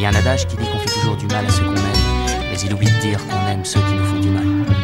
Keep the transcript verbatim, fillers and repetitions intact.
y a un adage qui dit qu'on fait toujours du mal à ceux qu'on aime, mais il oublie de dire qu'on aime ceux qui nous font du mal.